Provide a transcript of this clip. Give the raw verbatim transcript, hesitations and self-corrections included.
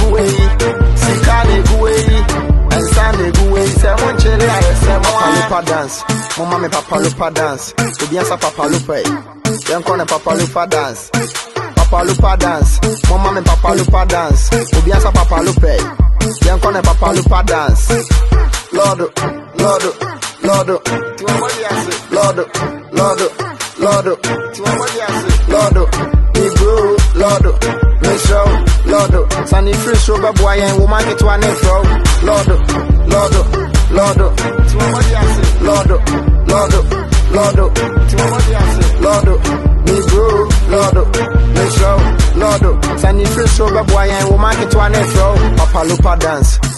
guway, Sikane guway, and Sane guway, Samon Chile, Papa dance, Mama me Papa Lupa dance, to be answer Papa Lupa, young corner Papa Lupa dance, Papa Lupa dance, Mama me Papa Lupa dance, to be answer Papa Lupa, young corner Papa Lupa dance, Lord, Lord, Lord, Lord, Lord, Lord, Lord, Negro, Lord, Michelle, Lord, Sunny Free Sugar Boy and woman get one intro, Lord, Lord, Lord, Lord, Lord, Lord, Lord, Negro, Lord, Michelle, Lord, Sunny Free Sugar Boy and woman get one intro, Papa Lupa dance.